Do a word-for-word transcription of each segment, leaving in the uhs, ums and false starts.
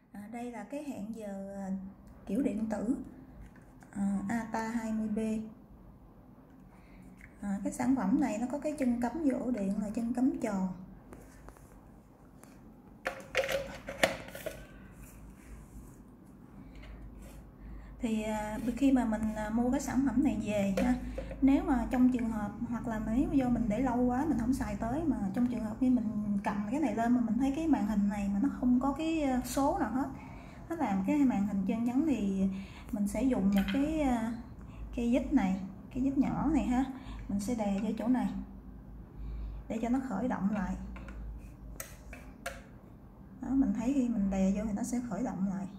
À, đây là cái hẹn giờ kiểu điện tử à, a tê a hai mươi B. À, cái sản phẩm này nó có cái chân cắm vô ổ điện là chân cắm tròn. Thì à, khi mà mình à, mua cái sản phẩm này về ha, nếu mà trong trường hợp hoặc là nếu do mình để lâu quá mình không xài tới, mà trong trường hợp như mình cầm cái này lên mà mình thấy cái màn hình này mà nó không có cái số nào hết, nó làm cái màn hình trơn trắng, thì mình sẽ dùng một cái cây dít này, cái dít nhỏ này ha, mình sẽ đè vô chỗ này để cho nó khởi động lại. Đó, mình thấy khi mình đè vô thì nó sẽ khởi động lại.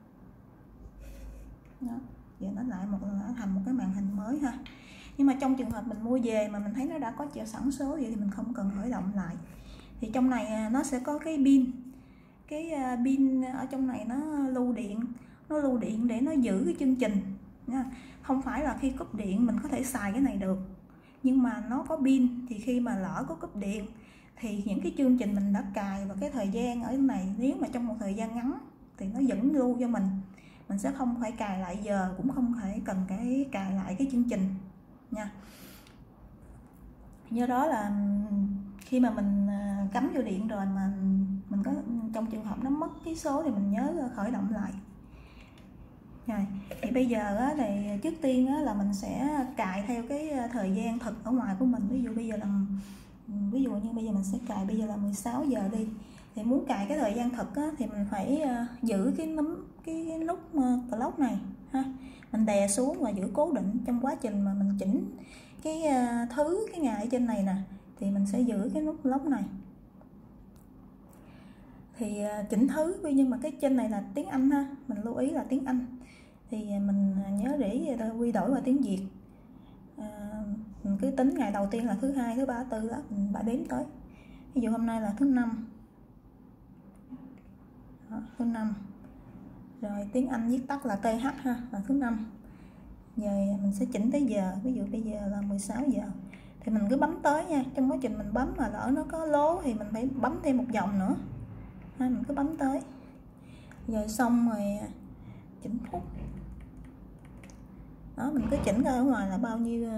Đó, giờ nó lại một nó thành một cái màn hình mới ha. Nhưng mà trong trường hợp mình mua về mà mình thấy nó đã có chợ sẵn số vậy thì mình không cần khởi động lại. Thì trong này nó sẽ có cái pin, cái pin ở trong này nó lưu điện, nó lưu điện để nó giữ cái chương trình nha. Không phải là khi cúp điện mình có thể xài cái này được, nhưng mà nó có pin thì khi mà lỡ có cúp điện thì những cái chương trình mình đã cài và cái thời gian ở này, nếu mà trong một thời gian ngắn thì nó vẫn lưu cho mình, mình sẽ không phải cài lại giờ, cũng không phải cần cái cài lại cái chương trình nha. Do đó là khi mà mình cắm vô điện rồi mà mình có trong trường hợp nó mất cái số thì mình nhớ khởi động lại. Rồi, thì bây giờ á, thì trước tiên á, là mình sẽ cài theo cái thời gian thực ở ngoài của mình. Ví dụ bây giờ là ví dụ như bây giờ mình sẽ cài bây giờ là mười sáu giờ đi, thì muốn cài cái thời gian thực á, thì mình phải uh, giữ cái núm cái, cái nút uh, clock này ha, mình đè xuống và giữ cố định. Trong quá trình mà mình chỉnh cái uh, thứ cái ngày ở trên này nè, thì mình sẽ giữ cái nút clock này. Thì uh, chỉnh thứ, nhưng mà cái trên này là tiếng Anh ha, mình lưu ý là tiếng Anh, thì mình nhớ để quy đổi qua tiếng Việt. À, mình cứ tính ngày đầu tiên là thứ hai, thứ ba, thứ tư đó, mình phải đếm tới. Ví dụ hôm nay là thứ năm, đó, thứ năm. Rồi tiếng Anh viết tắt là tê hát ha, là thứ năm. Rồi mình sẽ chỉnh tới giờ, ví dụ bây giờ là mười sáu giờ. Thì mình cứ bấm tới nha. Trong quá trình mình bấm mà lỡ nó có lố thì mình phải bấm thêm một vòng nữa ha, mình cứ bấm tới. Rồi xong rồi chỉnh phút. Đó, mình cứ chỉnh ra ở ngoài là bao nhiêu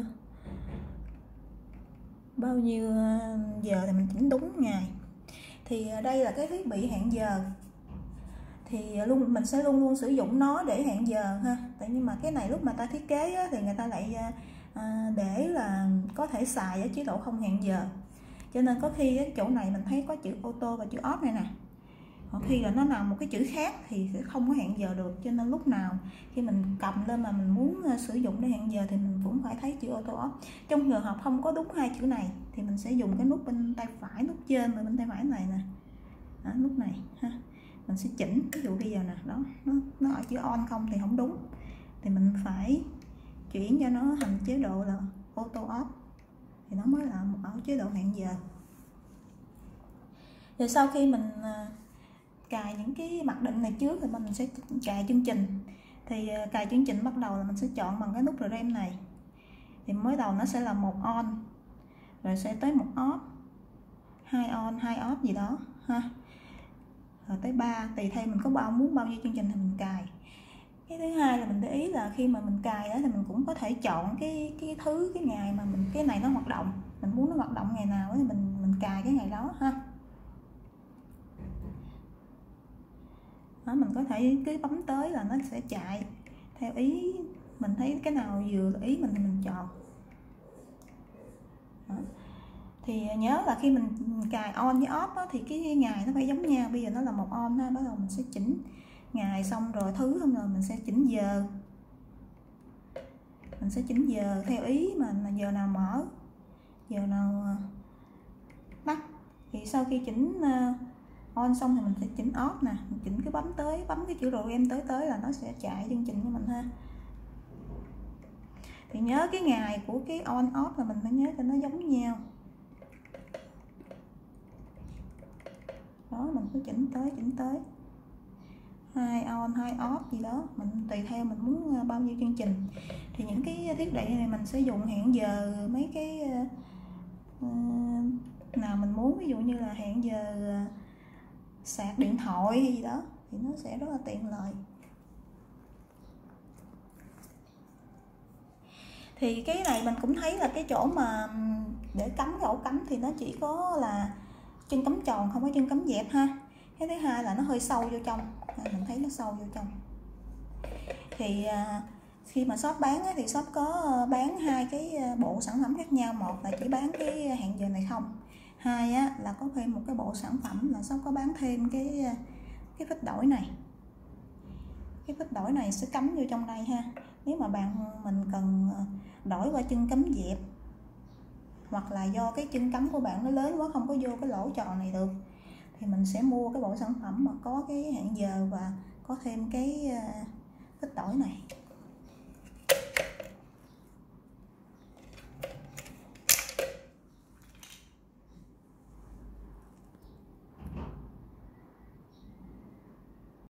bao nhiêu giờ thì mình chỉnh đúng ngày. Thì đây là cái thiết bị hẹn giờ, thì luôn mình sẽ luôn luôn sử dụng nó để hẹn giờ ha. Tại nhưng mà cái này lúc mà ta thiết kế á, thì người ta lại à, để là có thể xài ở chế độ không hẹn giờ, cho nên có khi cái chỗ này mình thấy có chữ auto và chữ off này nè, hoặc khi là nó nằm một cái chữ khác thì sẽ không có hẹn giờ được. Cho nên lúc nào khi mình cầm lên mà mình muốn sử dụng để hẹn giờ thì mình cũng phải thấy chữ auto off. Trong trường hợp không có đúng hai chữ này thì mình sẽ dùng cái nút bên tay phải, nút trên và bên tay phải này nè, đó, nút này ha, mình sẽ chỉnh. Ví dụ bây giờ nè, đó nó, nó ở chữ on không thì không đúng, thì mình phải chuyển cho nó thành chế độ là auto off thì nó mới là ở chế độ hẹn giờ. Rồi sau khi mình cài những cái mặc định này trước thì mình sẽ cài chương trình. Thì cài chương trình bắt đầu là mình sẽ chọn bằng cái nút rem này, thì mới đầu nó sẽ là một on, rồi sẽ tới một off, hai on, hai off gì đó ha, rồi tới ba, tùy theo mình có bao muốn bao nhiêu chương trình thì mình cài. Cái thứ hai là mình để ý là khi mà mình cài đó thì mình cũng có thể chọn cái cái thứ cái ngày mà mình cái này nó hoạt động, mình muốn nó hoạt động ngày nào thì mình mình cài cái ngày đó ha. Đó, mình có thể cứ bấm tới là nó sẽ chạy theo ý mình, thấy cái nào vừa ý mình thì mình chọn. Đó. Thì nhớ là khi mình cài on với off đó, thì cái ngày nó phải giống nhau. Bây giờ nó là một on ha, bắt đầu mình sẽ chỉnh ngày, xong rồi thứ xong rồi mình sẽ chỉnh giờ, mình sẽ chỉnh giờ theo ý mà giờ nào mở, giờ nào tắt. Thì sau khi chỉnh on xong thì mình sẽ chỉnh off nè, mình chỉnh cái bấm tới, bấm cái chữ rem tới tới là nó sẽ chạy chương trình cho mình ha. Thì nhớ cái ngày của cái on off là mình phải nhớ cho nó giống nhau. Đó, mình cứ chỉnh tới chỉnh tới hai on hai off gì đó, mình tùy theo mình muốn bao nhiêu chương trình. Thì những cái thiết bị này mình sẽ dùng hẹn giờ mấy cái uh, nào mình muốn, ví dụ như là hẹn giờ sạc điện thoại hay gì đó thì nó sẽ rất là tiện lợi. Thì cái này mình cũng thấy là cái chỗ mà để cắm cái ổ cắm thì nó chỉ có là chân cắm tròn, không có chân cắm dẹp ha. Cái thứ hai là nó hơi sâu vô trong, mình thấy nó sâu vô trong. Thì khi mà shop bán thì shop có bán hai cái bộ sản phẩm khác nhau. Một là chỉ bán cái hẹn giờ này không, hai á, là có thêm một cái bộ sản phẩm là shop có bán thêm cái cái phích đổi này. Cái phích đổi này sẽ cắm vô trong đây ha. Nếu mà bạn mình cần đổi qua chân cắm dẹp, hoặc là do cái chân cắm của bạn nó lớn quá không có vô cái lỗ tròn này được, thì mình sẽ mua cái bộ sản phẩm mà có cái hẹn giờ và có thêm cái phích đổi này.